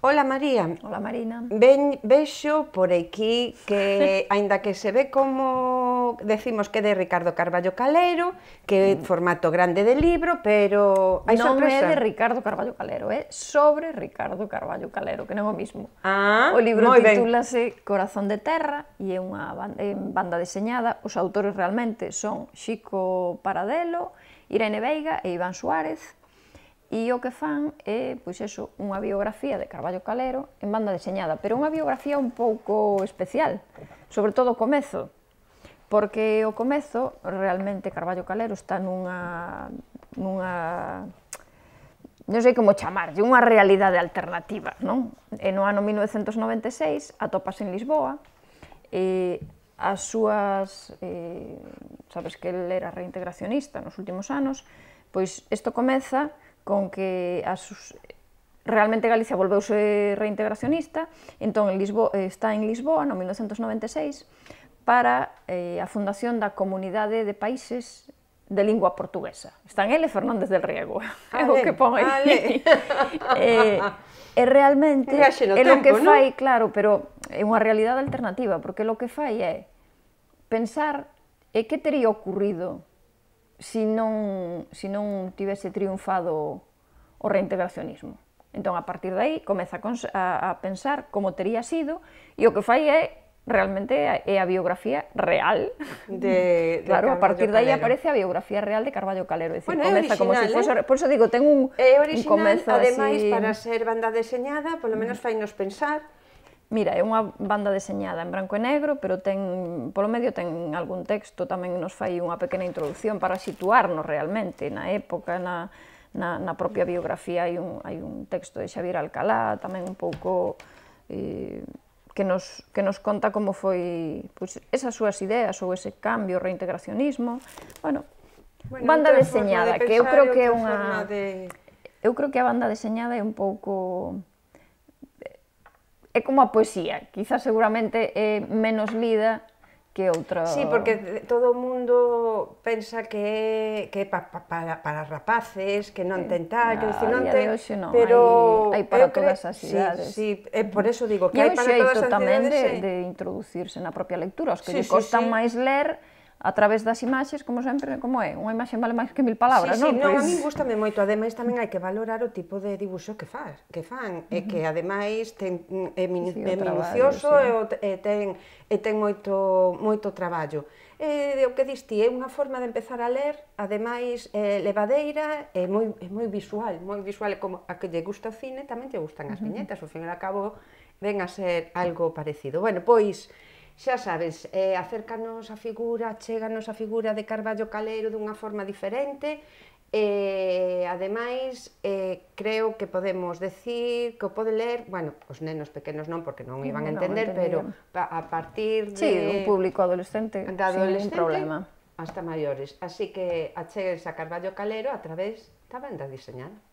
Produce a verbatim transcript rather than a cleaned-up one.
Ola María, Ola Marina. ven, vexo por aquí que, aínda que se ve como decimos que é de Ricardo Carballo Calero, que é formato grande de libro, pero hai Non sorpresa. é de Ricardo Carballo Calero, é sobre Ricardo Carballo Calero, que non é o mismo. Ah, O libro moi ben. titúlase Corazón de Terra e é unha banda, é banda deseñada. Os autores realmente son Xico Paradelo, Irene Veiga e Iván Suárez. E o que fan é, pois eso, unha biografía de Carballo Calero en banda deseñada, pero unha biografía un pouco especial, sobre todo o comezo, porque o comezo, realmente, Carballo Calero está nunha, nunha, non sei como chamarlle, unha realidade alternativa, non? E no ano mil novecentos noventa e seis atopas en Lisboa, e as súas, eh, sabes que ele era reintegracionista nos últimos anos, pois isto comeza con que as, realmente Galicia volveuse reintegracionista, entón en Lisboa, está en Lisboa no mil novecentos noventa e seis para eh, a fundación da Comunidade de Países de Lingua Portuguesa. Están ele e Fernández del Riego, é o que pon aí. e, e realmente, é o que fai, claro, pero é unha realidade alternativa, porque o que fai é pensar e que tería ocurrido se non, se non tivese triunfado o reintegracionismo. Entón, a partir de aí, comeza a, a pensar como tería sido, e o que fai é, realmente, é a biografía real. De, de claro, Carballo a partir de aí Calero. aparece a biografía real de Carballo Calero. É dicir, Bueno, comeza é como se original, fose... eh? Por eso digo, ten un, é un original, comezo ademais, así... para ser banda deseñada, polo menos fainos pensar. Mira, é unha banda deseñada en branco e negro, pero ten, polo medio ten algún texto, tamén nos fai unha pequena introducción para situarnos realmente na época, na, na, na propia biografía hai un, hai un texto de Xavier Alcalá, tamén un pouco eh, que, nos, que nos conta como foi pois, esas súas ideas ou ese cambio, o reintegracionismo. Bueno, bueno banda deseñada, de que eu creo que é unha... De... Eu creo que a banda deseñada é un pouco... é como a poesía, quizás seguramente é menos lida que outra... Sí, porque todo o mundo pensa que é, que é pa, pa, para, para rapaces, que non ten tal, que decir, non ten... No, pero hai, hai para todas cre... as idades. Sí, sí, é por eso digo que hai hai para todas as idades. E é un xeito tamén de, de introducirse na propia lectura, os que sí, lle costan sí, sí. máis ler, a través das imaxes, como sempre, como é? Unha imaxe vale máis que mil palabras, sí, non? Sí, non, pois... a min gustame moito, ademais tamén hai que valorar o tipo de dibuixo que faz, que fan, uh-huh. e que ademais ten, é, min, sí, é minucioso traballo, sí. e, ten, e ten moito, moito traballo. E o que diste, é unha forma de empezar a ler, ademais é levadeira, é moi, é moi visual, moi visual, como a que lle gusta o cine, tamén lle gustan as viñetas, ao fin e ao cabo ven a ser algo parecido. Bueno, pois, xa sabes, eh, acércanos a figura, chéganos a figura de Carballo Calero dunha forma diferente, e, ademais, eh, creo que podemos decir que o pode ler, bueno, os nenos pequenos non, porque non iban a entender, no, pero a partir de... Sí, un público adolescente, de adolescente sin problema. Hasta maiores. Así que achegues a Carballo Calero a través da banda deseñada.